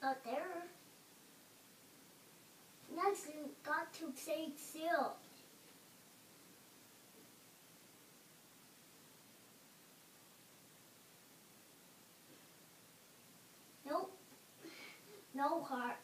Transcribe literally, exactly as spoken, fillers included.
Up there. Next, you got to say seal. Nope. No heart.